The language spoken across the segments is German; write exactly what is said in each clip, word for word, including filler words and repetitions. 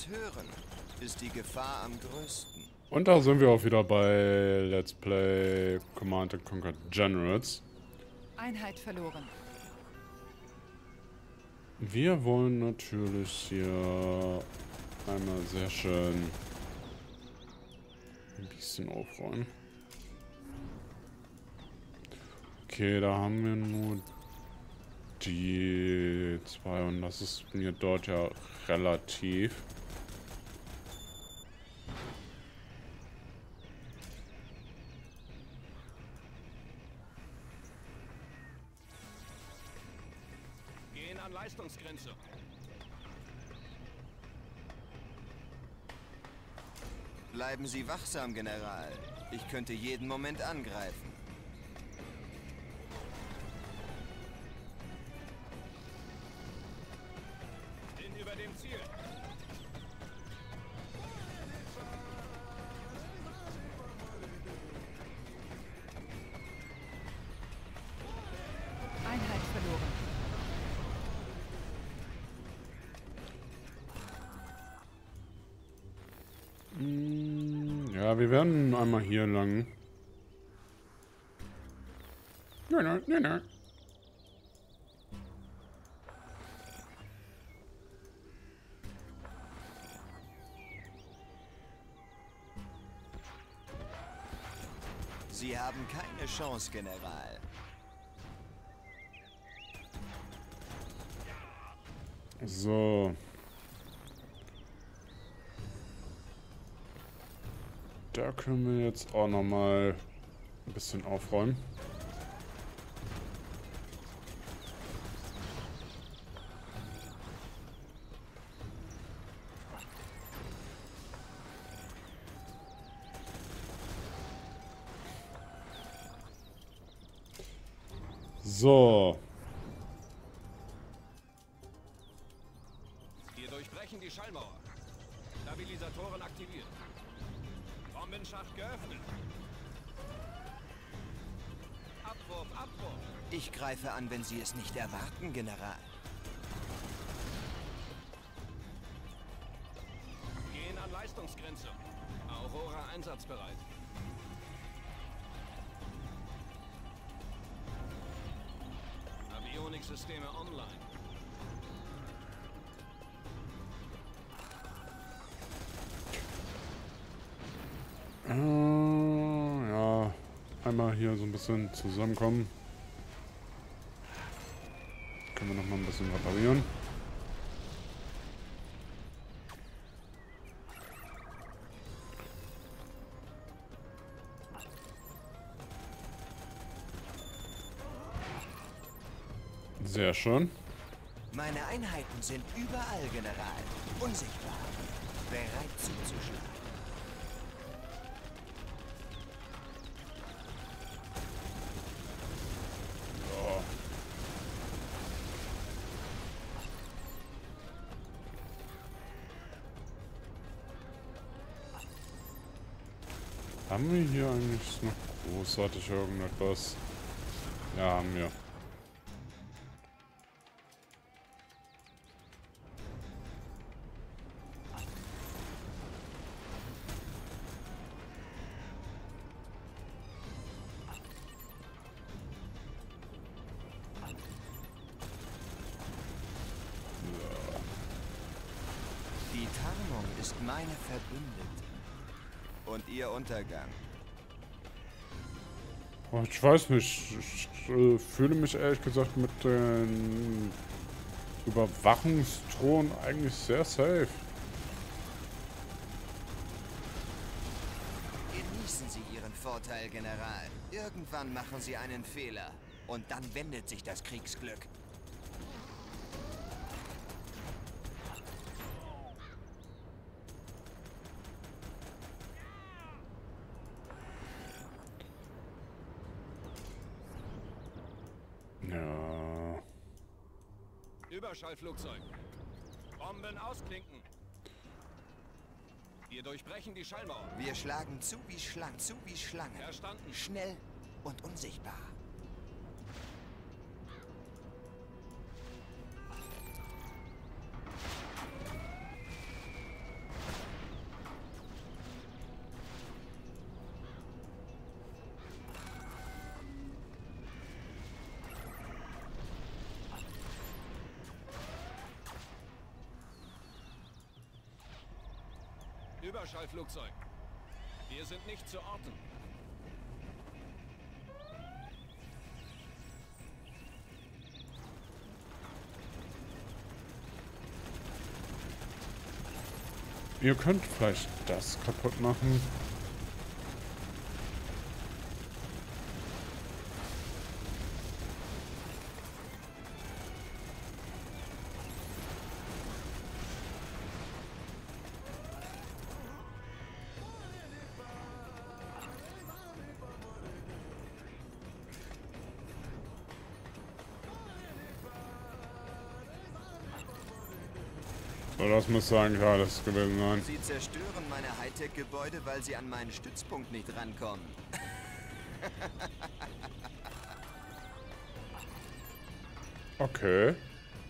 das hören, ist die Gefahr am größten. Und da sind wir auch wieder bei Let's Play Command and Conquer Generals. Einheit verloren. Wir wollen natürlich hier einmal sehr schön ein bisschen aufräumen. Okay, da haben wir nur die zwei und das ist mir dort ja relativ. Gehen an Leistungsgrenze. Bleiben Sie wachsam, General. Ich könnte jeden Moment angreifen. Bin über dem Ziel. Einheit verloren. Mm, ja, wir werden einmal hier lang. Nein, nein, nein, nein. Sie haben keine Chance, General. So. Da können wir jetzt auch noch mal ein bisschen aufräumen. So. Wir durchbrechen die Schallmauer. Stabilisatoren aktiviert. Bombenschacht geöffnet. Abwurf, Abwurf. Ich greife an, wenn Sie es nicht erwarten, General. Gehen an Leistungsgrenze. Aurora einsatzbereit. Avionik-Systeme online. Äh, ja, einmal hier so ein bisschen zusammenkommen. Können wir noch mal ein bisschen reparieren. Sehr schön. Meine Einheiten sind überall, General. Unsichtbar. Bereit zuzuschlagen. Ja. Haben wir hier eigentlich noch großartig irgendetwas? Ja, haben wir. Die Tarnung ist meine Verbündete. Und Ihr Untergang. Oh, ich weiß nicht. Ich äh, fühle mich ehrlich gesagt mit den Überwachungsdrohnen eigentlich sehr safe. Genießen Sie Ihren Vorteil, General. Irgendwann machen Sie einen Fehler. Und dann wendet sich das Kriegsglück. Ja. Überschallflugzeug. Bomben ausklinken. Wir durchbrechen die Schallmauer. Wir schlagen zu wie Schlangen, zu wie Schlangen. Verstanden. Schnell und unsichtbar. Überschallflugzeug. Wir sind nicht zu orten. Ihr könnt vielleicht das kaputt machen. So, das müsste eigentlich alles gewesen sein. Sie zerstören meine Hightech-Gebäude, weil sie an meinen Stützpunkt nicht rankommen. Okay.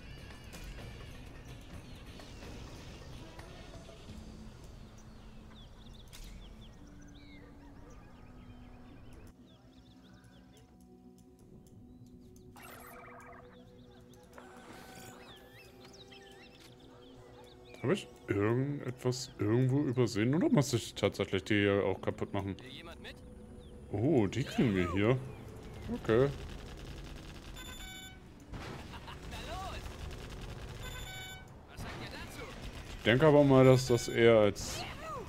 Habe ich irgendetwas irgendwo übersehen oder muss ich tatsächlich die hier auch kaputt machen? Will jemand mit? Oh, die kriegen wir hier. Okay. Na los! Was sagt ihr dazu? Ich denke aber mal, dass das eher als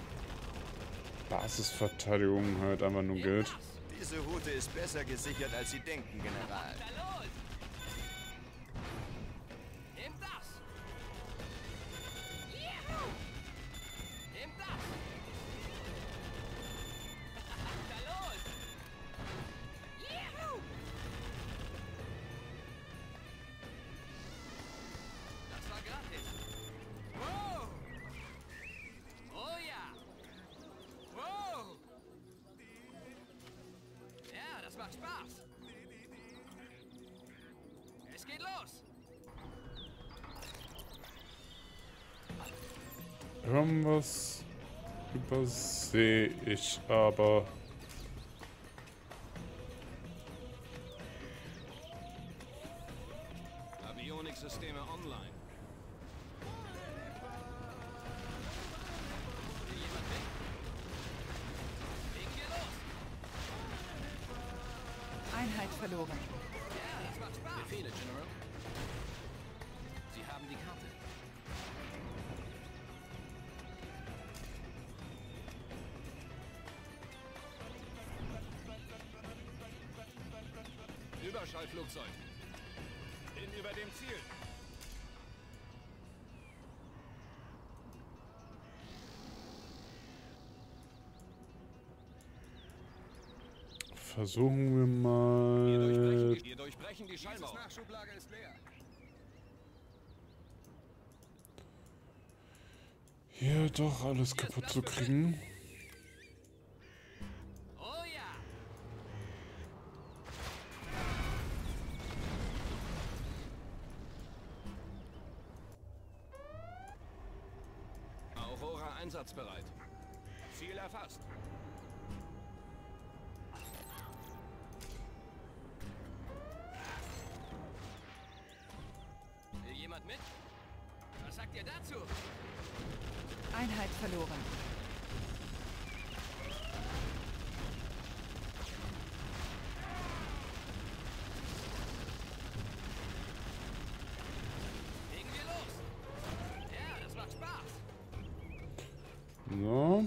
Basisverteidigung halt einfach nur gilt. Diese Route ist besser gesichert, als Sie denken, General. Na los! Nehmt das! Juhu! Nehmt das! Na los! Juhu! Das war gratis. Wow! Oh ja! Wow! Ja, das macht Spaß. Es geht los. Irgendwas übersehe ich aber. Avionik-Systeme online. Will jemand mit? Legen wir los. Einheit verloren. Ja, das macht Spaß. Befehle, General. Sie haben die Karte. Überschallflugzeug. Bin über dem Ziel. Versuchen wir Wir durchbrechen mal. die, wir durchbrechen die Schallmauer. Dieses Nachschublager ist leer. Hier doch alles kaputt zu kriegen. Oh ja. Aurora einsatzbereit. Ziel erfasst. Will jemand mit? Was sagt ihr dazu? Einheit verloren. Legen wir los. Ja, das macht Spaß. So.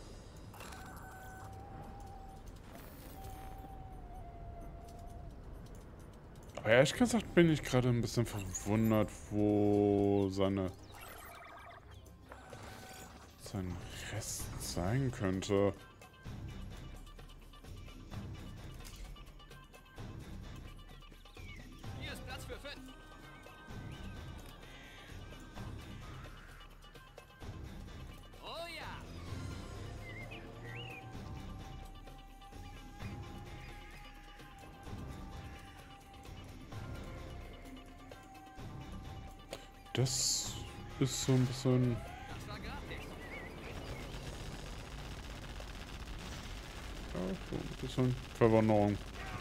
Aber ehrlich gesagt bin ich gerade ein bisschen verwundert, wo seine sein Rest sein könnte. Hier ist Platz für fünf. Oh ja. Das ist so ein bisschen. Das war gratis. Ja, so ein bisschen Verwunderung.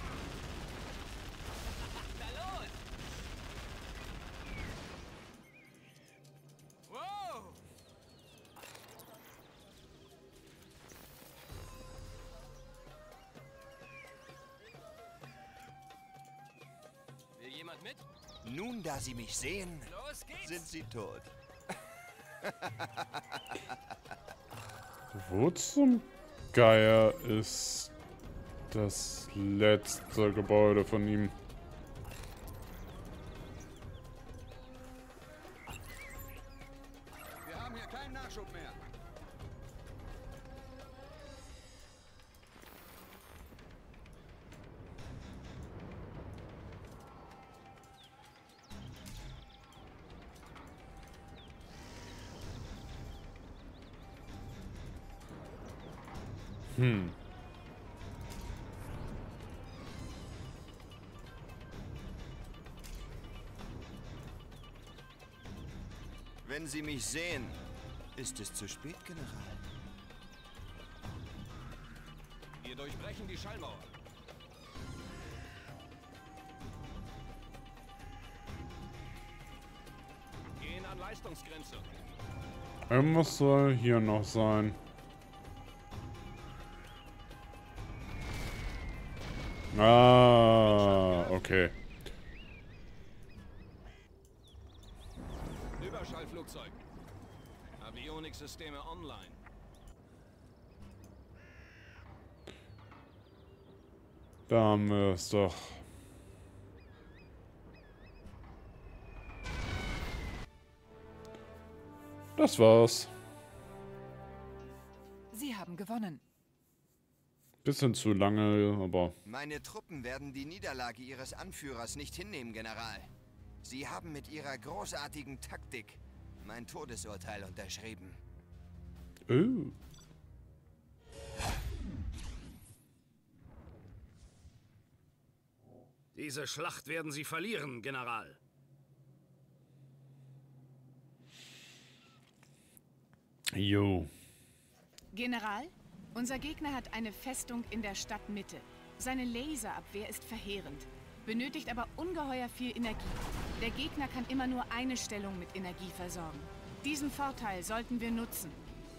Na los. Wow. Mit? Nun, da sie mich sehen, Los geht's! sind sie tot. Wo zum Geier ist das letzte Gebäude von ihm? Wir haben hier keinen Nachschub mehr. Hm. Wenn sie mich sehen, ist es zu spät, General. Wir durchbrechen die Schallmauer. Gehen an Leistungsgrenze. Irgendwas soll hier noch sein. Ah, okay. Überschallflugzeug. Avionik-Systeme online. Da haben wir es doch. Das war's. Sie haben gewonnen. Bisschen zu lange, aber... Meine Truppen werden die Niederlage ihres Anführers nicht hinnehmen, General. Sie haben mit ihrer großartigen Taktik mein Todesurteil unterschrieben. Oh. Diese Schlacht werden Sie verlieren, General. Jo. General, unser Gegner hat eine Festung in der Stadtmitte. Seine Laserabwehr ist verheerend, benötigt aber ungeheuer viel Energie. Der Gegner kann immer nur eine Stellung mit Energie versorgen. Diesen Vorteil sollten wir nutzen.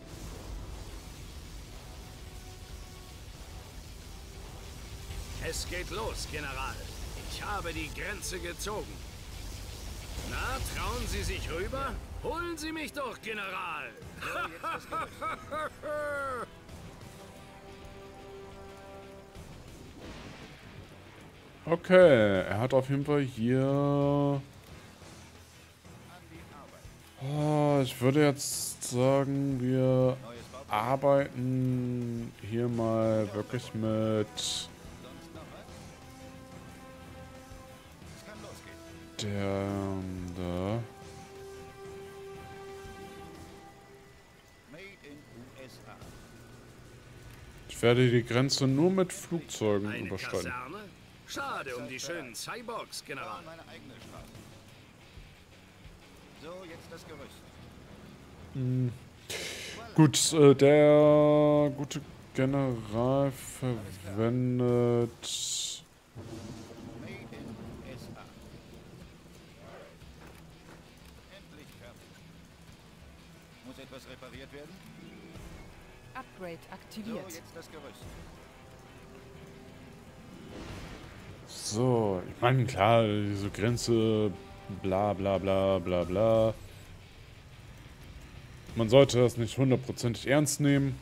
Es geht los, General. Ich habe die Grenze gezogen. Na, trauen Sie sich rüber? Holen Sie mich doch, General! Okay, er hat auf jeden Fall hier... Oh, ich würde jetzt sagen, wir arbeiten hier mal wirklich mit der da. Ich werde die Grenze nur mit Flugzeugen Eine überschreiten. Kaserne? Schade um die schönen Cyborgs, General. Meine eigene Straße. So, jetzt das Gerüst. Hm. Gut, äh, der gute General verwendet... Made in U S A. Endlich fertig. Muss etwas repariert werden? Upgrade So, aktiviert. jetzt das Gerüst. So, ich meine, klar, diese Grenze, bla bla bla bla bla. Man sollte das nicht hundertprozentig ernst nehmen.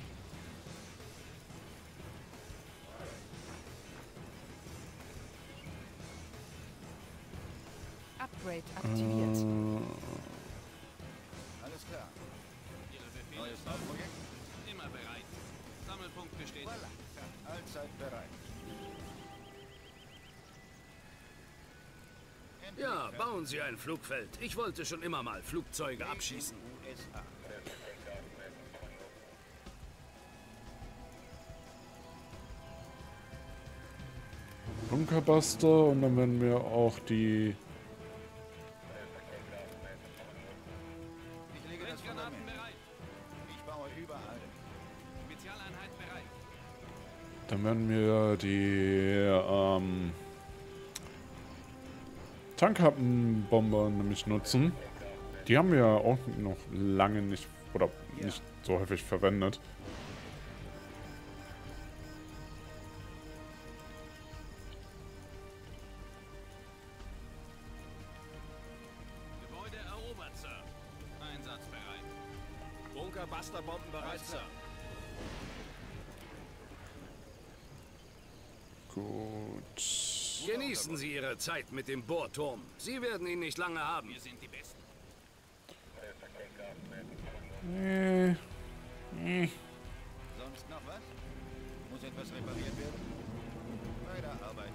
Upgrade aktiviert. Äh, Alles klar. Ihre Befehle Neues Bauprojekt? immer bereit. Sammelpunkt bestätigt. Voilà. Allzeit bereit. Endlich Ja, fertig. bauen Sie ein Flugfeld. Ich wollte schon immer mal Flugzeuge abschießen. U S A. Bunkerbuster und dann werden wir auch die... Ich lege das Granaten Fundament. bereit. Ich baue überall. Spezialeinheit bereit. Dann werden wir die ähm, Tankhappenbomber nämlich nutzen. Die haben wir ja auch noch lange nicht oder nicht so häufig verwendet. Bunker-Buster-Bomben bereit, Sir. Gut. Genießen Sie Ihre Zeit mit dem Bohrturm. Sie werden ihn nicht lange haben. Wir sind die Besten. Äh, äh. Sonst noch was? Muss etwas repariert werden? Weiter arbeiten.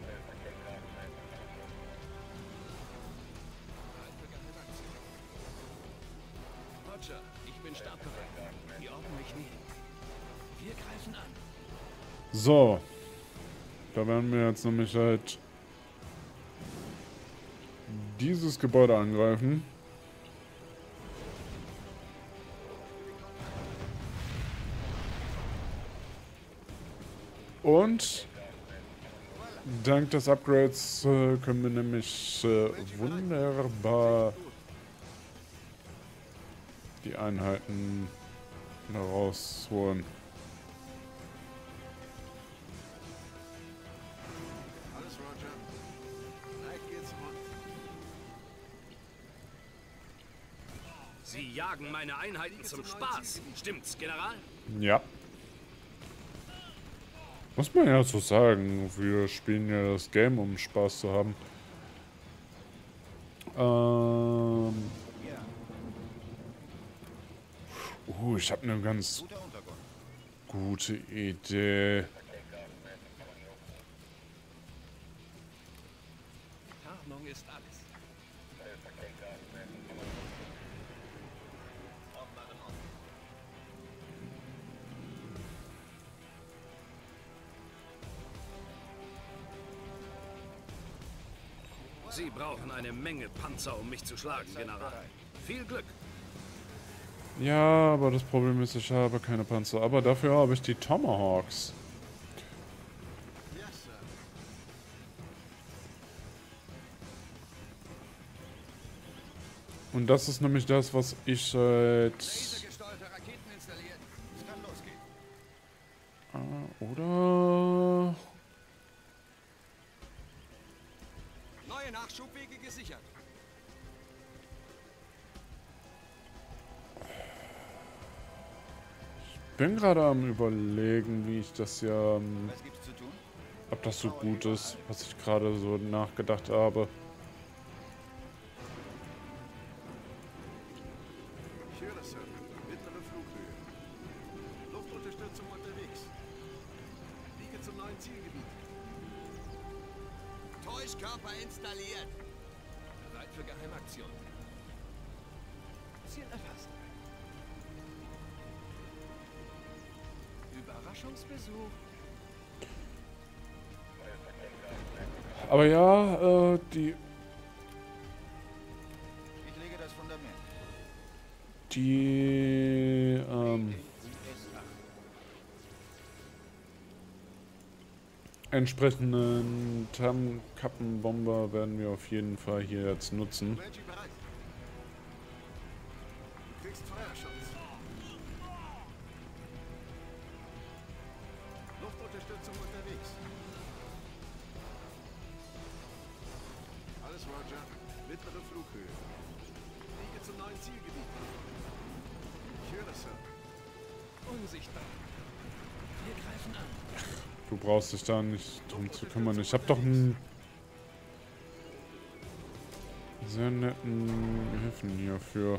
Roger, ich bin startbereit. Die orten mich nie. Wir greifen an. So. Da werden wir jetzt nämlich halt dieses Gebäude angreifen. Und dank des Upgrades äh, können wir nämlich äh, wunderbar die Einheiten herausholen. Alles, Roger. Gleich geht's rund. Sie jagen meine Einheiten zum Spaß. Stimmt's, General? Ja. Muss man ja so sagen. Wir spielen ja das Game, um Spaß zu haben. Ähm. Uh, ich habe eine ganz Guter Untergrund. gute Idee. Tarnung ist alles. Sie brauchen eine Menge Panzer, um mich zu schlagen, General. Viel Glück. Ja, aber das Problem ist, ich habe keine Panzer. Aber dafür habe ich die Tomahawks. Ja, Sir. Und das ist nämlich das, was ich seit... Lasergesteuerte Raketen installiert. Es kann losgehen. Ah, oder... Neue Nachschubwege gesichert. Ich bin gerade am Überlegen, wie ich das ja... ähm, Was gibt's zu tun? ob das so gut ist, was ich gerade so nachgedacht habe. Ich höre, Sir. Mittlere Flughöhe. Luftunterstützung unterwegs. Fliege zum neuen Zielgebiet. Täuschkörper installiert. Bereit für Geheimaktion. Ziel erfasst. Überraschungsbesuch. Aber ja, äh, die... Ich lege das Fundament. Die... Ähm, U S acht. entsprechenden Tam-Kappenbomber werden wir auf jeden Fall hier jetzt nutzen. Comanche bereit. Du kriegst Feuerschutz. Luftunterstützung unterwegs. Alles, Roger. Mittlere Flughöhe. Fliege zum neuen Zielgebiet. Ich höre, Sir. Unsichtbar. Wir greifen an. Du brauchst dich da nicht drum zu kümmern. Ich habe doch einen sehr netten Hilfen hierfür.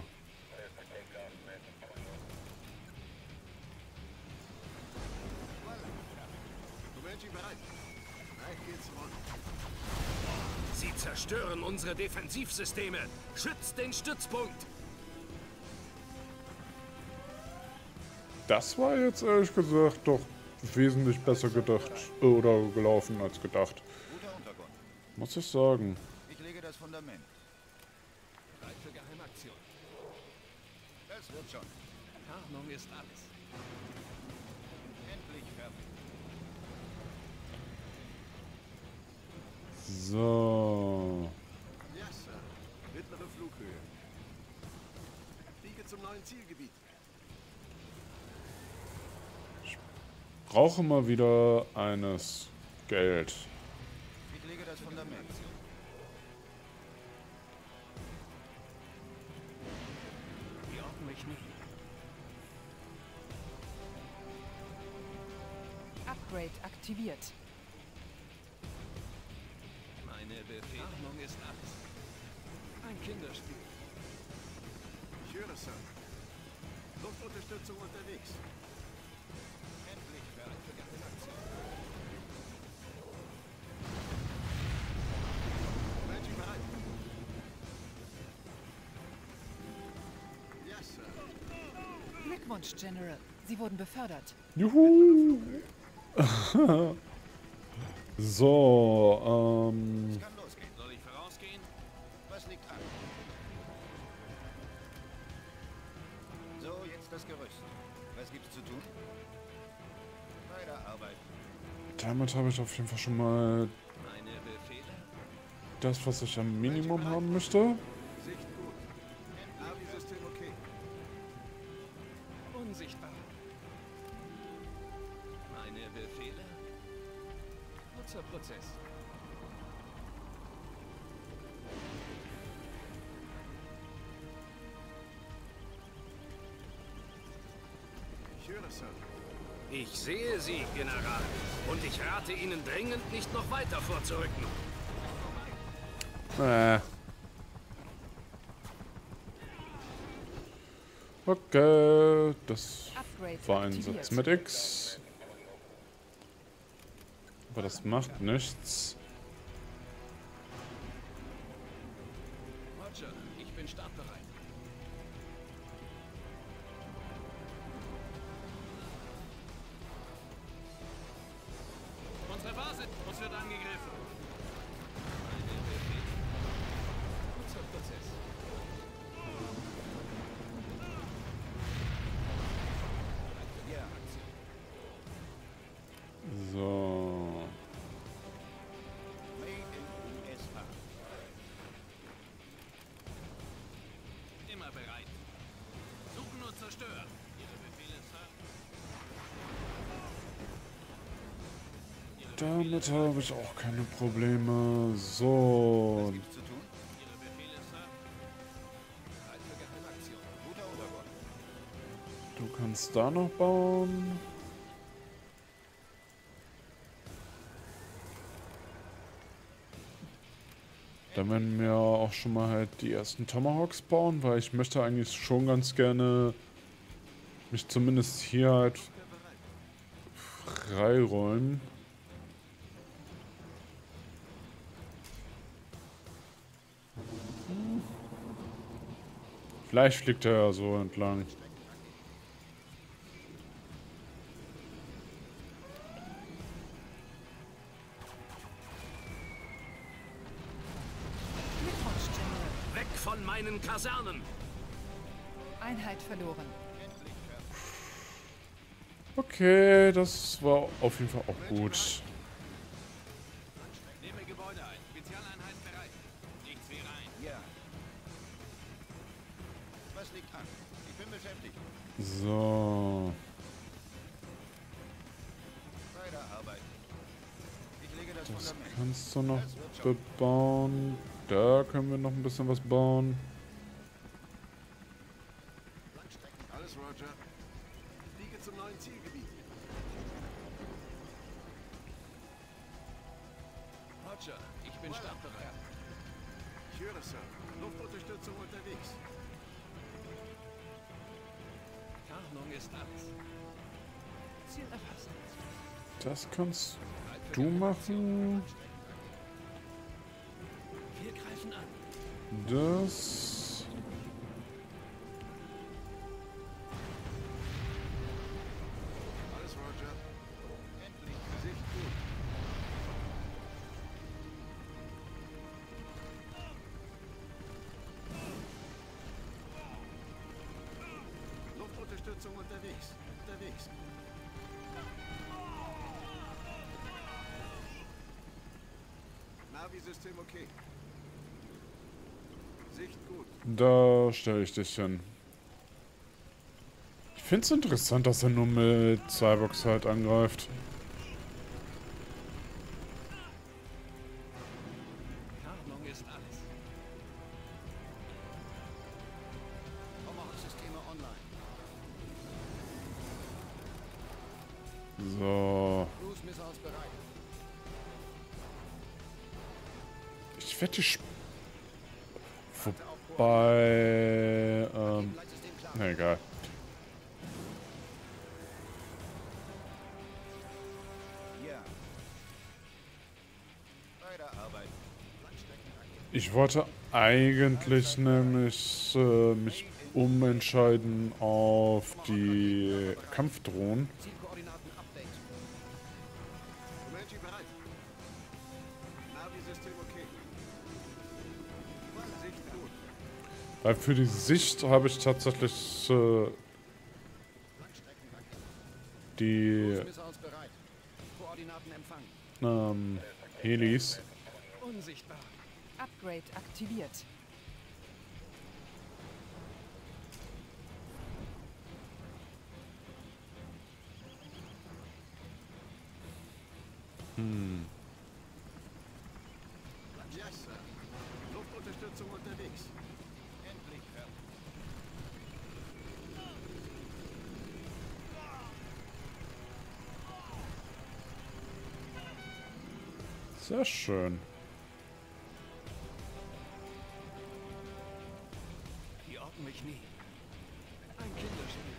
Comanche bereit. Gleich geht's rund. Sie zerstören unsere Defensivsysteme. Schützt den Stützpunkt. Das war jetzt ehrlich gesagt doch wesentlich besser gedacht oder gelaufen als gedacht. Guter Untergrund. Muss ich sagen. Ich lege das Fundament. Bereit für Geheimaktion. Das wird schon. Tarnung ist alles. Endlich fertig. So. Ja, Sir. Mittlere Flughöhe. Fliege zum neuen Zielgebiet. Brauche mal wieder eines Geld. Ich lege das Fundament. Die orten mich nicht. Upgrade aktiviert. Meine Befehlung ist alles. Ein Kinderspiel. Ich höre, Sir. Luftunterstützung unterwegs. Endlich bereit für Gratulation. Seid ihr bereit? Ja, Sir. Glückwunsch, General. Sie wurden befördert. Juhu! So, ähm... Es kann losgehen. Soll ich vorausgehen? Was liegt an? So, jetzt das Gerüst. Was gibt's zu tun? Weiter arbeiten. damit habe ich auf jeden Fall schon mal Meine Befehle? das, was ich am Minimum haben möchte. Sicht gut. Navi-System okay. Unsichtbar. Meine Befehle? Nutzerprozess. Ich höre, Sir. Ich sehe Sie, General. Und ich rate Ihnen dringend, nicht noch weiter vorzurücken. Äh. Okay, das Upgrade war ein aktiviert. Satz mit X. Aber das macht nichts. Roger, ich bin startbereit. Unsere Basis, uns wird angegriffen. Meine Befehle. Nutzerprozess. Ja. So. Made in U S A. Immer bereit. Suchen und zerstören. Ihre Befehle, Sir. Damit habe ich auch keine Probleme. So. Gibt's zu tun? Ihre Befehle, Sir. Bereit für Geheimaktion. Guter Obergott. Du kannst da noch bauen. Da werden wir auch schon mal halt die ersten Tomahawks bauen, weil ich möchte eigentlich schon ganz gerne mich zumindest hier halt freiräumen. Vielleicht fliegt er ja so entlang. Glückwunsch, General. Weg von meinen Kasernen. Einheit verloren. Okay, das war auf jeden Fall auch gut. Nehme Gebäude ein. Spezialeinheit bereit. Nichts wie rein. Ja. Was liegt an? Ich bin beschäftigt. So. Weiter arbeiten. Ich lege das, Das Fundament. kannst du noch Das wird schon. bebauen. Da können wir noch ein bisschen was bauen. Alles Roger. Fliege zum neuen Zielgebiet. Roger, ich bin startbereit. Ich höre, Sir. Luftunterstützung unterwegs. Tarnung ist alles. Ziel erfasst. Das kannst du machen. Wir greifen an. Das. Alles Roger. Endlich. Sicht gut. Luftunterstützung unterwegs. Unterwegs. Navi-System okay. Sicht gut. Da stelle ich dich hin. Ich finde es interessant, dass er nur mit Cyborgs halt angreift. Tarnung ist alles. Tomahawk-Systeme online. So. Gut Missiles bereit. Ich wette, ich... Wobei... Ähm... Leitsystem klar. Na egal. Ja. Bei der Arbeit. Langstreckenraketen. Ich wollte eigentlich nämlich äh, mich umentscheiden auf die Kampfdrohnen. Zielkoordinaten-Update. Comanche bereit. Navi-System okay. Sicht gut. Weil für die Sicht habe ich tatsächlich äh, die Missiles bereit. Koordinaten empfangen. ähm, Helis. Unsichtbar. Upgrade aktiviert. Hm. Yes, Sir. Luftunterstützung unterwegs. Endlich fertig. Sehr schön. Die orten mich nie. Ein Kinderspiel.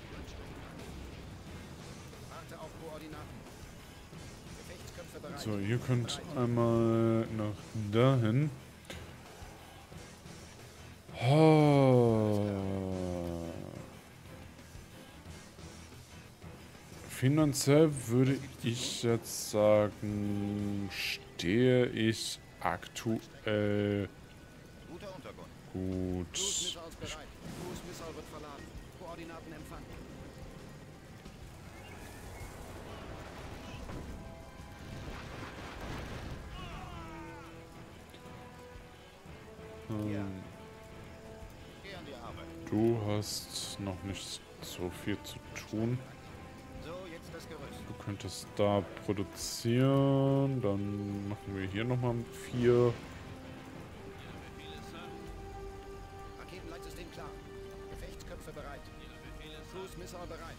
Warte auf Koordinaten. Gefechtsköpfe bereit. So, ihr könnt einmal nach dahin. Oh. Finanziell würde ich jetzt sagen, stehe ich aktuell Guter Untergrund. gut. Cruise Missiles bereit. Cruise Missile wird verladen. Koordinaten empfangen. Ähm, Geh an die Arbeit. du hast noch nicht so viel zu tun. So, jetzt das Gerüst. Du könntest da produzieren, dann machen wir hier nochmal vier. Raketenleitsystem klar. Gefechtsköpfe bereit. Cruise Missile bereit.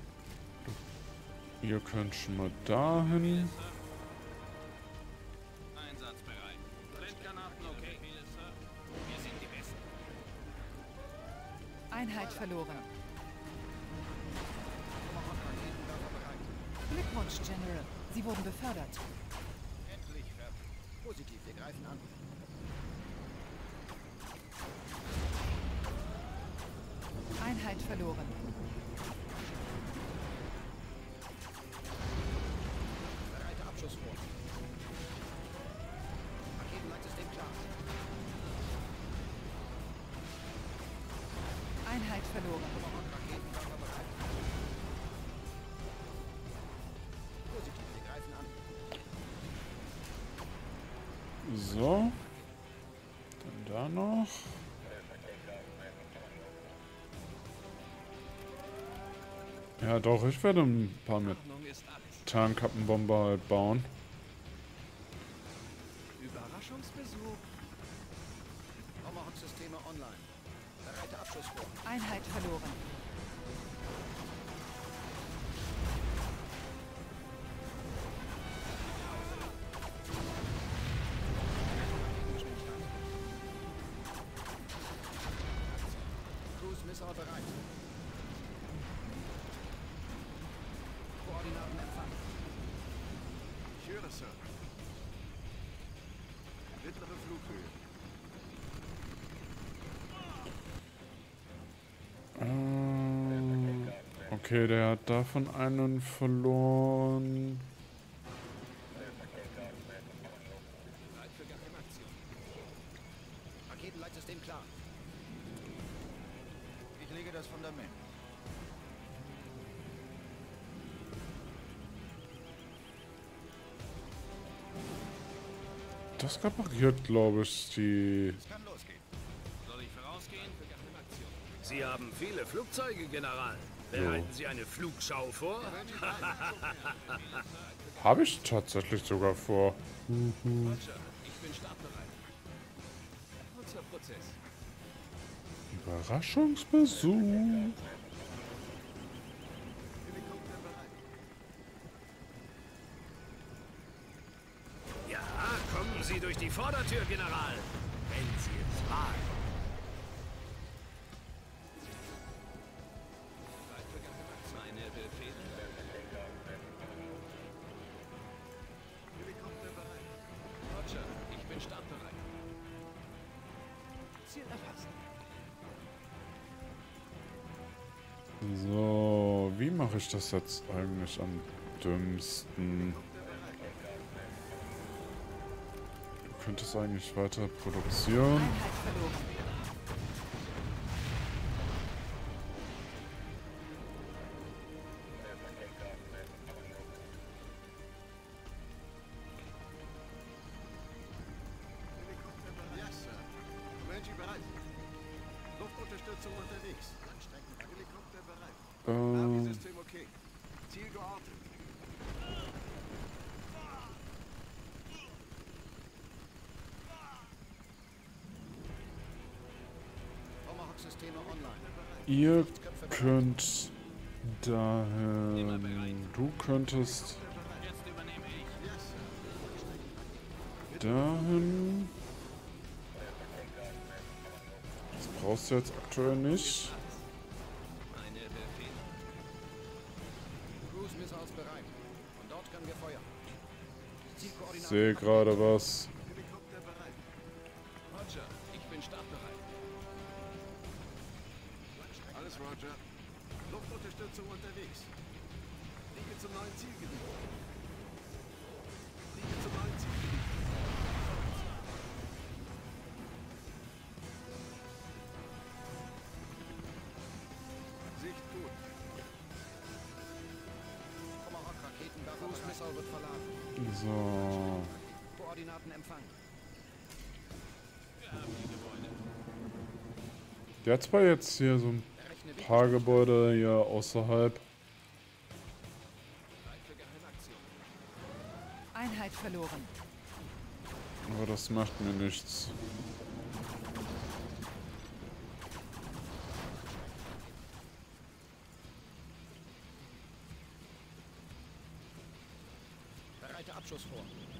Ihr könnt schon mal dahin. Einsatzbereit. Blendgranaten okay. Wir sind die Besten. Einheit verloren. Raketenwerfer bereit. Glückwunsch, General. Sie wurden befördert. Endlich fertig. Positiv, wir greifen an. Einheit verloren. Bereite Abschuss vor. Raketenleitsystem klar. Einheit verloren. Raketenwerfer bereit. Positiv, wir greifen an. So. Dann da noch. Ja doch, ich werde ein paar mit Ordnung ist alles. Tarnkappenbomber halt bauen. Überraschungsbesuch. Tomahawk-Systeme online. Bereite Abschuss vor. Einheit verloren. Cruise Missile bereit. Koordinaten empfangen. Ich höre, Sir. Mittlere Flughöhe. Ähm, okay, der hat davon einen verloren. Bereit für Geheimaktion. Raketenleitsystem klar. Ich lege das Fundament. Das repariert, glaube ich, die... Es kann losgehen. Soll ich vorausgehen? Sie haben viele Flugzeuge, General. Bereiten Sie eine Flugschau vor? Habe ich tatsächlich sogar vor. Ich bin startbereit. Kurzer Prozess. Überraschungsbesuch. Helikopter bereit. die Vordertür, General. Wenn Sie es wagen. Meine Befehle. Helikopter bereit. Roger, ich bin startbereit. Ziel erfasst. So, wie mache ich das jetzt eigentlich am dümmsten? Du könntest eigentlich weiter produzieren. Einheit verloren. Yes, Sir. Comanche bereit. Luftunterstützung unterwegs. Helikopter bereit. Ähm, Navi-System okay. Ziel geortet. Tomahawk-Systeme online. ihr könnt dahin. Du könntest Jetzt übernehme ich. dahin. Das brauchst du jetzt aktuell nicht. Meine Befehle. Cruise Missiles bereit. Von dort können wir feuern. Ich Zielkoordinaten. sehe gerade was. Helikopter bereit. Roger, ich bin startbereit. Alles Roger. Luftunterstützung unterwegs. Fliege zum neuen Zielgebiet. Fliege zum neuen Zielgebiet. Sicht gut. Tomahawk-Raketenwerfer. Cruise Missile wird verladen. So. Koordinaten empfangen. Der hat zwar jetzt hier so ein Errechne paar Gebäude hier außerhalb. Einheit verloren. Aber das macht mir nichts. Bereite Abschuss vor.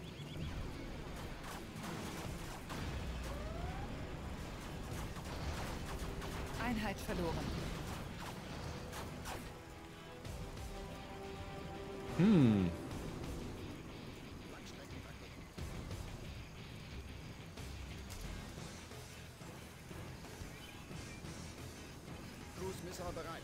Einheit verloren. Hm. Cruise Missile bereit.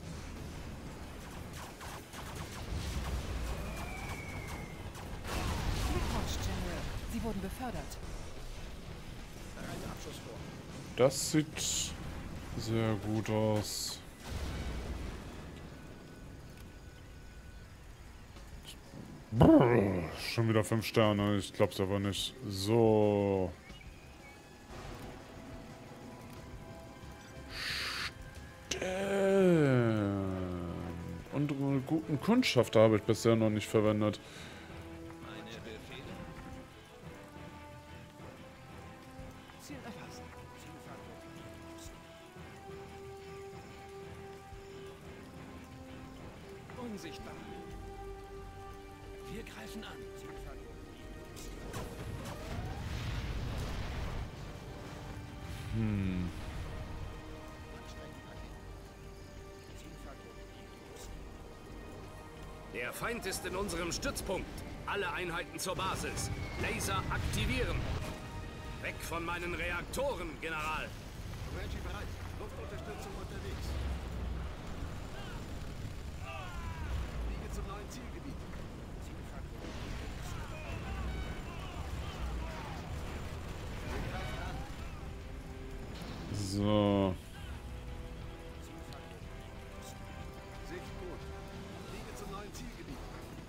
Glückwunsch, General. Sie wurden befördert. Bereite Abschuss vor. Das sieht sehr gut aus. Brrr, schon wieder fünf Sterne, ich glaub's aber nicht. So. Stern. Und einen guten Kundschafter habe ich bisher noch nicht verwendet. Meine Befehle. Ziel erfasst. Unsichtbar. Wir greifen an. Hm. Der Feind ist in unserem Stützpunkt. Alle Einheiten zur Basis. Laser aktivieren. Weg von meinen Reaktoren, General. Comanche bereit. Luftunterstützung unterwegs. Fliege zum neuen Zielgebiet. So. Sicht gut. Fliege zum neuen Zielgebiet.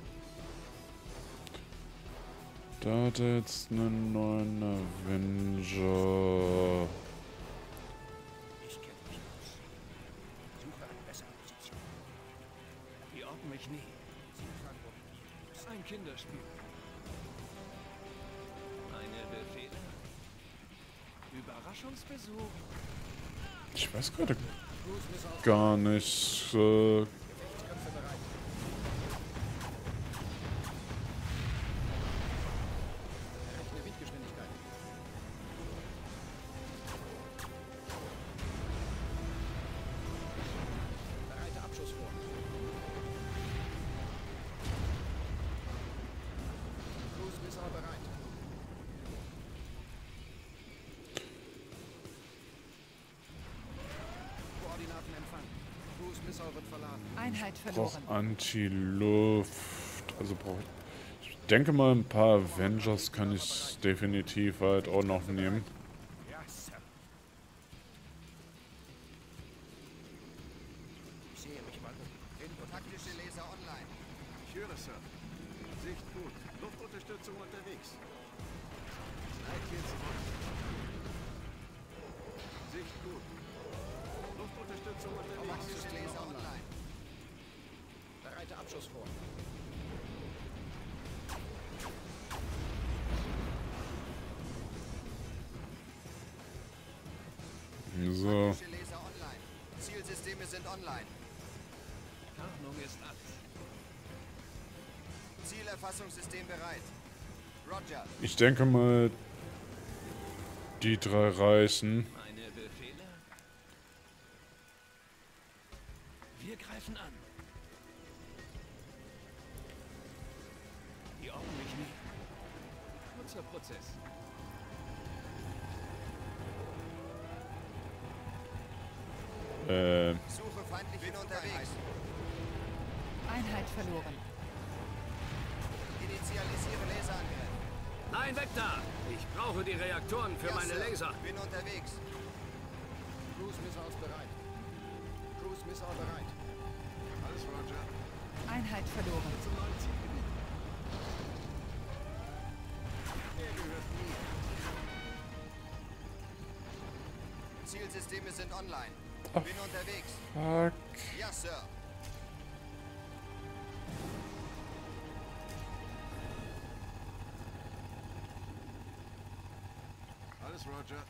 Da hat er jetzt einen neuen Avenger. Ich kenne mich aus. Suche eine bessere Position. Die orten mich nie. Ein Kinderspiel. Meine Befehle. Überraschungsbesuch. Ich weiß gerade Cruise Missile gar nicht. Äh, Gefechtsköpfe bereit. Errechne Windgeschwindigkeit. Missile wird verladen. Einheit Brauch verloren. Anti-Luft. Also brauche ich. Ich denke mal, ein paar Avengers kann ich definitiv halt auch noch nehmen. Ja, Sir. Ich sehe mich mal um. Taktische Laser online. Ich höre, Sir. Sicht gut. Luftunterstützung unterwegs. Leitlinien zurück. Sicht gut. Luftunterstützung unterwegs. Taktische Laser online. Bereite Abschuss vor. So. Taktische Laser online. Zielsysteme sind online. Tarnung ist alles. Zielerfassungssystem bereit. Roger. Ich denke mal, die drei reichen. Meine Befehle? Wir greifen an. Die Augen mich nie. Kurzer Prozess. Äh, Suche feindliche unterwegs. Einheit verloren. Initialisiere Laserangriff. Nein, weg da! Ich brauche die Reaktoren für Ja, meine Sir. Laser. Bin unterwegs. Cruise Missiles bereit. Cruise Missile bereit. Alles Roger. Einheit verloren. Zum neuen Zielgebiet. Er gehört mir. Zielsysteme sind online. Ach. Bin unterwegs. fuck. Ja, Sir. Alles Roger.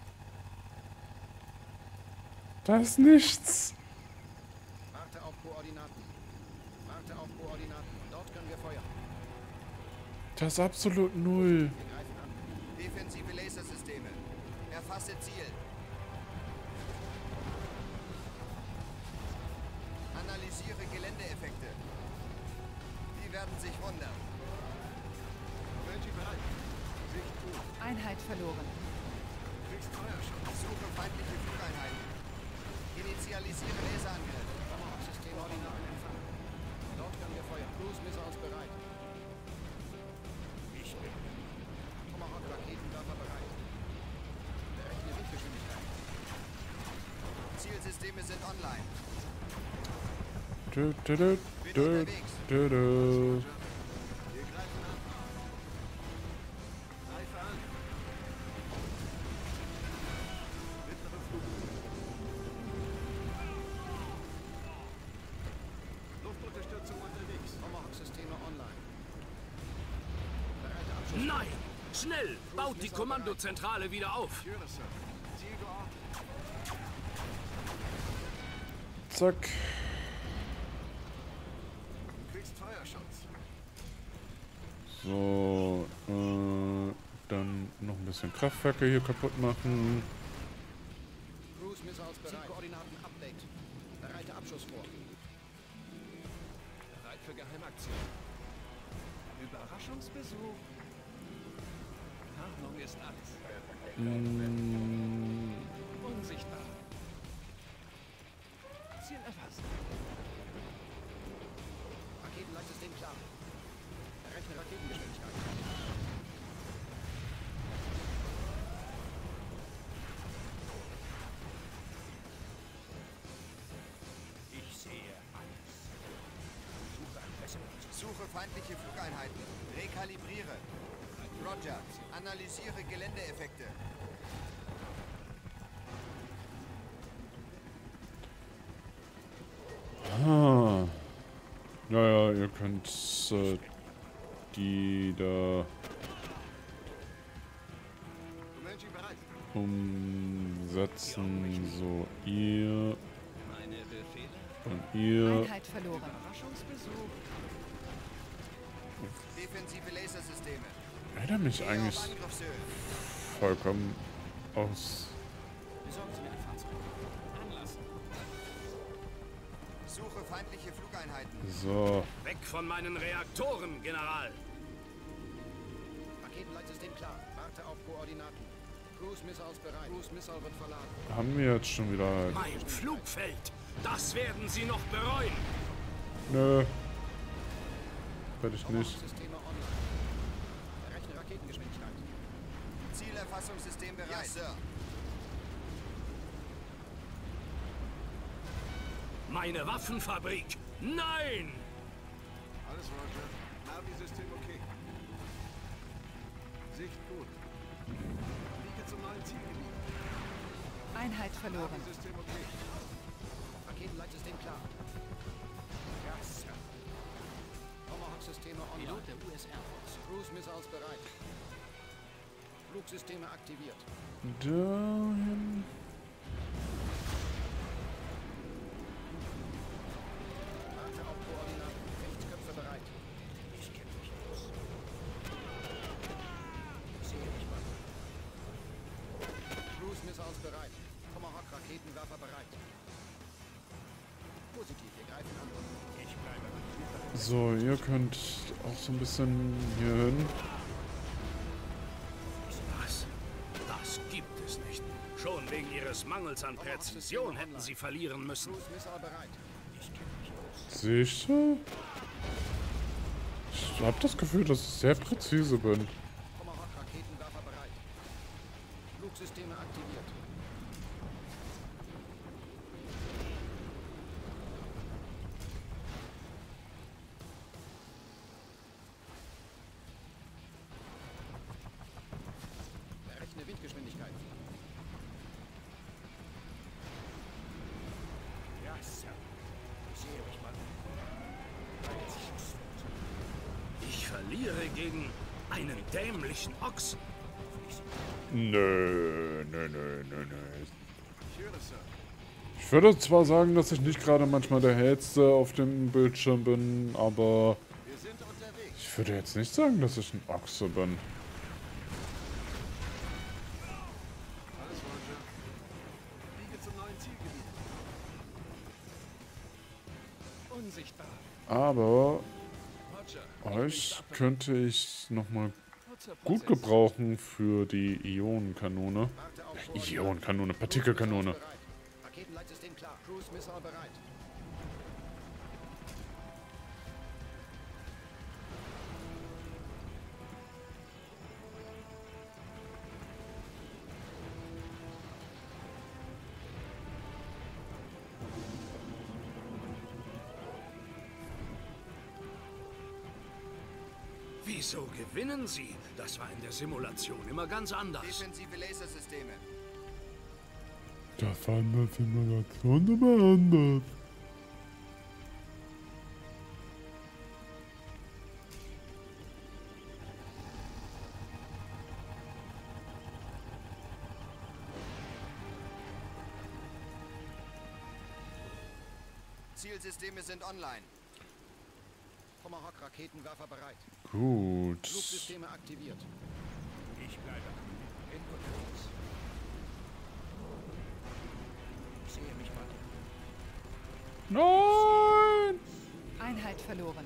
Da ist nichts. Warte auf Koordinaten. Warte auf Koordinaten. Dort können wir feuern. Da ist absolut null. Wir greifen an. Defensive Lasersysteme. Erfasse Ziel. Analysiere Geländeeffekte. Die werden sich wundern. Benji bereit. Sicht gut. Einheit verloren. Kriegst Feuerschutz. Suche feindliche Flugeinheiten. Initialisiere Laserangriff. System Koordinaten empfangen. Dort können wir feuern. Cruise Missiles bereit. Ich bin. Tomahawk Raketenwerfer bereit. Berechne Windgeschwindigkeit. Zielsysteme sind online. Du, du, du, du, du, du. Wir greifen an. Greife an. Mittlere Flughöhe. Luftunterstützung unterwegs. Tomahawk-Systeme online. Bereite Abschuss. Nein! Schnell! Baut die Kommandozentrale wieder auf! Ich höre, Sir. Ziel geortet. Zack. Du kriegst Feuerschutz. So, äh, dann noch ein bisschen Kraftwerke hier kaputt machen. Cruise Missiles bereit. Koordinaten Update. Bereite Abschuss vor. Bereit für Geheimaktion. Überraschungsbesuch. Tarnung ist alles. Mm, Unsichtbar. Ziel erfasst. Raketenleitsystem klar. Berechne Raketengeschwindigkeit. Ich sehe alles. Suche ein besseres. Suche feindliche Flugeinheiten. Rekalibriere. Roger. Analysiere Geländeeffekte. ah. Naja, ihr könnt äh, die da Benji bereit. umsetzen. So, ihr Meine Befehle? und ihr. Einheit verloren. Überraschungsbesuch. Defensive Lasersysteme. Hätte mich Gehe eigentlich auf Angriffshöhe. vollkommen aus. Besorgen Sie mir ein Fahrzeug. Anlassen. Suche feindliche Flugeinheiten. So, Weg von meinen Reaktoren, General! Raketenleitsystem klar. Warte auf Koordinaten. Cruise Missiles bereit. Cruise Missile wird verladen. haben wir jetzt schon wieder. Mein Flugfeld! Das werden Sie noch bereuen. Nö. Werde ich nicht. Systeme online. Errechne Raketengeschwindigkeit. Zielerfassungssystem bereit. Ja, Sir. Meine Waffenfabrik. Nein! Alles Roger. Navi-System okay. Sicht gut. Fliege zum neuen Zielgebiet. Einheit verloren. Navi-System okay. Raketenleitsystem klar. Ja, Sir. Tomahawk-Systeme online. Pilot der U S Air Force. Cruise Missiles bereit. Flugsysteme aktiviert. Dahin. Warte auf Koordinaten. Rechtsköpfe bereit. Ich kenne mich aus. Ich sehe mich mal. Cruise Missiles bereit. Tomahawk-Raketenwerfer bereit. Positiv, wir greifen an. Ich bleibe. So, ihr könnt auch so ein bisschen hier hin. Was? Das gibt es nicht. Schon wegen Ihres Mangels an Präzision hätten Sie verlieren müssen. Cruise Missile bereit. Ich kenne mich aus. Sicher? Ich habe das Gefühl, dass ich sehr präzise bin. Tomahawk-Raketenwerfer bereit. Flugsysteme aktiviert. Errechne Windgeschwindigkeit. Ja, Sir. Ich sehe mich mal. Ich verliere gegen einen dämlichen Ochsen. Nö, nö, nö, nö, nö. Ich höre, Sir. Ich würde zwar sagen, dass ich nicht gerade manchmal der Hellste auf dem Bildschirm bin, aber Wir sind unterwegs. ich würde jetzt nicht sagen, dass ich ein Ochse bin. Alles Roger. Fliege zum neuen Zielgebiet. Unsichtbar. Aber Roger. euch könnte ich nochmal Kurzer gut Prozess. gebrauchen für die Ionenkanone. Warte auf Koordinaten. Ionenkanone, Partikelkanone. Bereit. Raketenleitsystem klar. Cruise Missile bereit. Wieso gewinnen Sie? Das war in der Simulation immer ganz anders. Defensive Lasersysteme. Das war in der Simulation immer anders. Zielsysteme sind online. Tomahawk-Raketenwerfer bereit. Gut. Flugsysteme aktiviert. Ich bleibe in unterwegs. Ich sehe mich mal. Nein! Einheit verloren.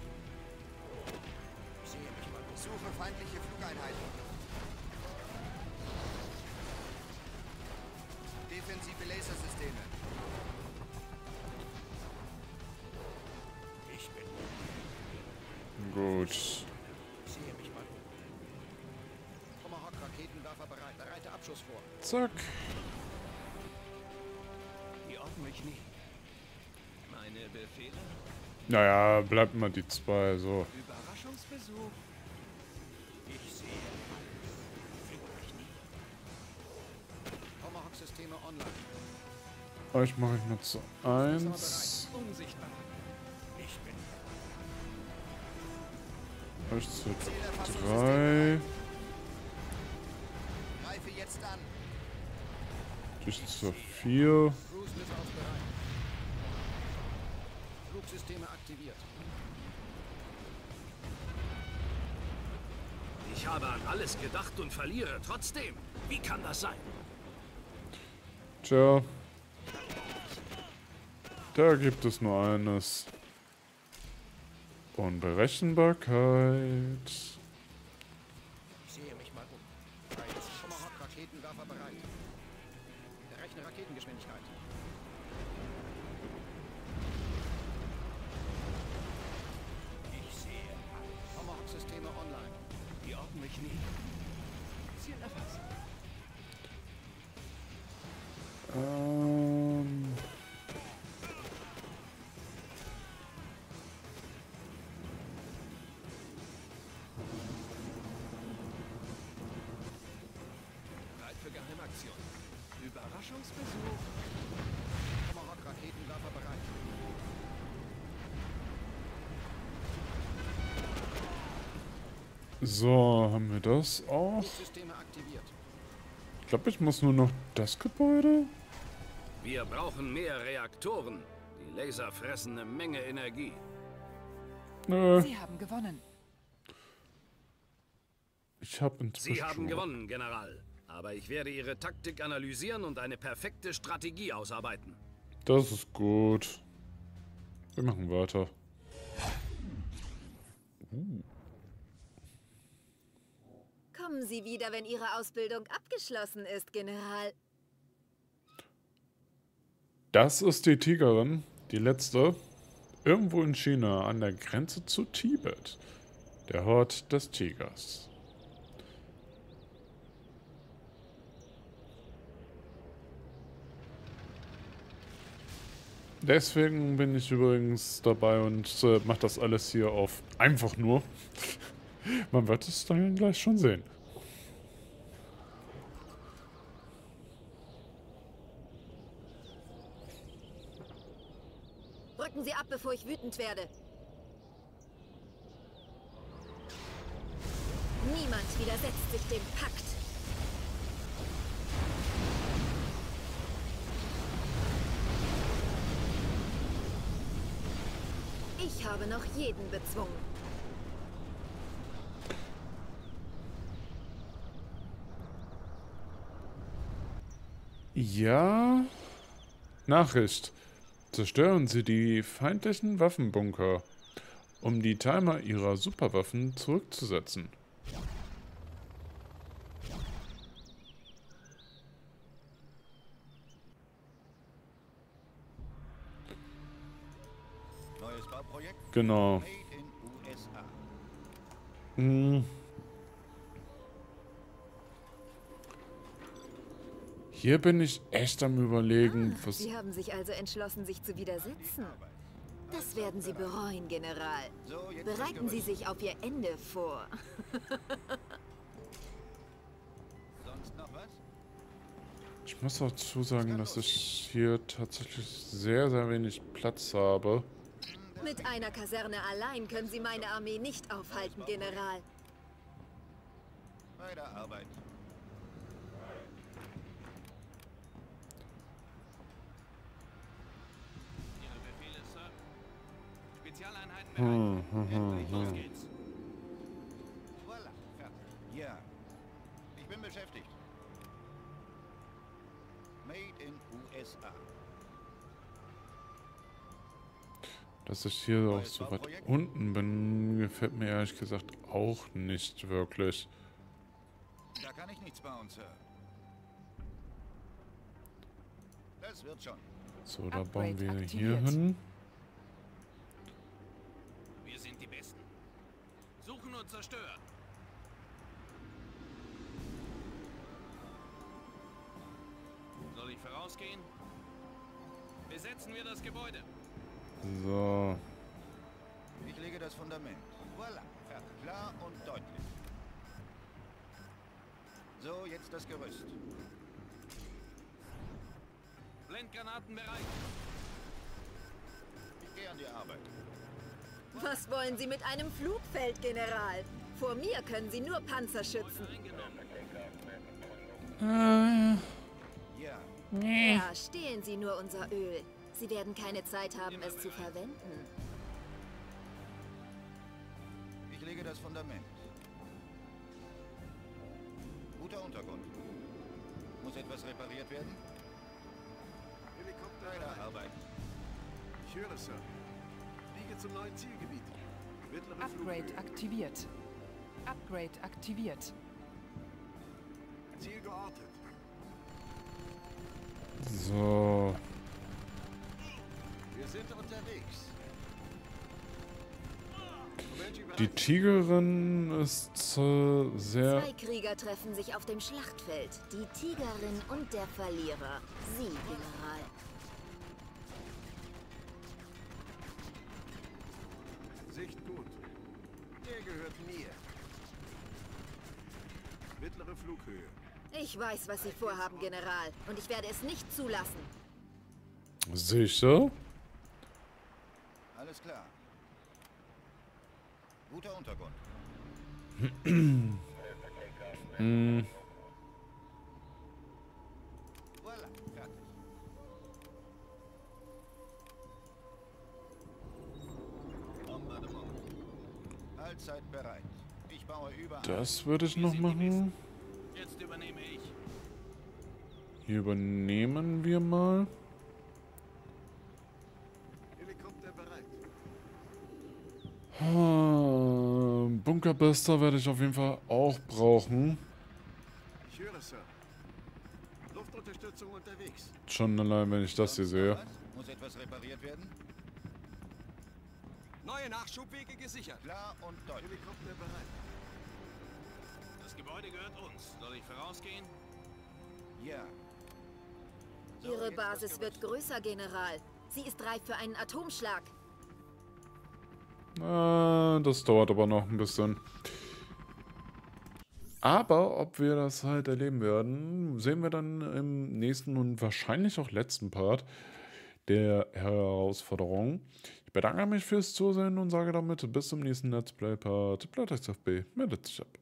Ich sehe mich mal. Suche feindliche Flugeinheiten. Defensive Lasersysteme. Ich bin. Gut. Ich sehe mich mal. Tomahawk-Raketenwerfer bereit. Bereite Abschuss vor. Zack. Die orten mich nie. Meine Befehle? Naja, bleibt mal die zwei, so. Überraschungsbesuch. Ich sehe alles. Find mich nie. Tomahawk-Systeme online. Euch mache ich nur zu eins. Unsichtbar. Ich bin. Euch zu drei. Greife jetzt an. Dich zu vier. Cruise Missiles bereit. Flugsysteme aktiviert. Ich habe an alles gedacht und verliere trotzdem. Wie kann das sein? Tja. Da gibt es nur eines. Unberechenbarkeit. Ich sehe mich mal um. Tomahawk-Raketenwerfer bereit. Errechne Raketengeschwindigkeit. dich nie. Ziel erfasst. Ähm... Bereit für Geheimaktion. Überraschungsbesuch. Tomahawk-Raketenwerfer bereit. So, haben wir das auch? Systeme aktiviert. Ich glaube, ich muss nur noch das Gebäude. Wir brauchen mehr Reaktoren. Die Laser fressen eine Menge Energie. Nö, Sie haben gewonnen. ich habe inzwischen... Sie haben gewonnen, General. Aber ich werde Ihre Taktik analysieren und eine perfekte Strategie ausarbeiten. Das ist gut. Wir machen weiter. Kommen Sie wieder, wenn Ihre Ausbildung abgeschlossen ist, General. Das ist die Tigerin, die letzte, irgendwo in China an der Grenze zu Tibet. Der Hort des Tigers. Deswegen bin ich übrigens dabei und äh, mache das alles hier auf einfach nur. Man wird es dann gleich schon sehen. Rücken Sie ab, bevor ich wütend werde. Niemand widersetzt sich dem Pakt. Ich habe noch jeden bezwungen. Ja. Nachricht. Zerstören Sie die feindlichen Waffenbunker, um die Timer ihrer Superwaffen zurückzusetzen. Neues Bauprojekt. Genau. Made in U S A. Hm. Hier bin ich echt am Überlegen, Ah, was... Sie haben sich also entschlossen, sich zu widersetzen. Das werden Sie bereuen, General. So, jetzt das Bereiten Sie Gerüst. sich auf Ihr Ende vor. Sonst noch was? Ich muss dazu sagen, dass ich hier tatsächlich sehr, sehr wenig Platz habe. Mit einer Kaserne allein können Sie meine Armee nicht aufhalten, General. Bei der Arbeit. Ihre Befehle, Sir. Spezialeinheiten Hm, bereit. hm, hm, Endlich, los hm. geht's. Voila, fertig. Ja. Ich bin beschäftigt. Made in U S A. Dass ich hier auch so weit unten bin, gefällt mir ehrlich gesagt auch nicht wirklich. Da kann ich nichts bauen, Sir. Das wird schon. So, da bauen Upgrade wir hier aktiviert. hin. Wir sind die Besten. Suchen und zerstören. Soll ich vorausgehen? Besetzen wir das Gebäude. So. Ich lege das Fundament. Voila, fertig. Klar und deutlich. So, jetzt das Gerüst. Blendgranaten bereit. Ich gehe an die Arbeit. Was wollen Sie mit einem Flugfeld, General? Vor mir können Sie nur Panzer schützen. Äh, Ja. Ja, stehlen Sie nur unser Öl. Sie werden keine Zeit haben, es zu verwenden. Ich lege das Fundament. Guter Untergrund. Muss etwas repariert werden? Helikopter Bei der bereit. Arbeit. Ich höre, Sir. Fliege zum neuen Zielgebiet. Mittlere Upgrade Flughöhe. aktiviert. Upgrade aktiviert. Ziel geortet. so. Wir sind unterwegs. Die Tigerin ist äh, sehr... Zwei Krieger treffen sich auf dem Schlachtfeld. Die Tigerin und der Verlierer. Sie, General. Sicht gut. Der gehört mir. Mittlere Flughöhe. Ich weiß, was Sie vorhaben, General. Und ich werde es nicht zulassen. Sicher? Alles klar. Guter Untergrund. hm. Voilà, fertig. Bombardement. Allzeit bereit. Ich baue überall. Das würde ich noch machen. Jetzt übernehme ich. Hier übernehmen wir mal. Helikopter bereit. Ah, Bunkerbuster werde ich auf jeden Fall auch brauchen. Ich höre, Sir. Luftunterstützung unterwegs. Schon allein, wenn ich das hier sehe. Was? Muss etwas repariert werden? Neue Nachschubwege gesichert. Klar und deutlich. Helikopter bereit. Das Gebäude gehört uns. Soll ich vorausgehen? Ja. So, Ihre jetzt Basis das wird Gerüst. größer, General. Sie ist reif für einen Atomschlag. Äh, das dauert aber noch ein bisschen. Aber ob wir das halt erleben werden, sehen wir dann im nächsten und wahrscheinlich auch letzten Part der Herausforderung. Ich bedanke mich fürs Zusehen und sage damit bis zum nächsten Let's Play Part. Bleibt F B, meldet sich ab.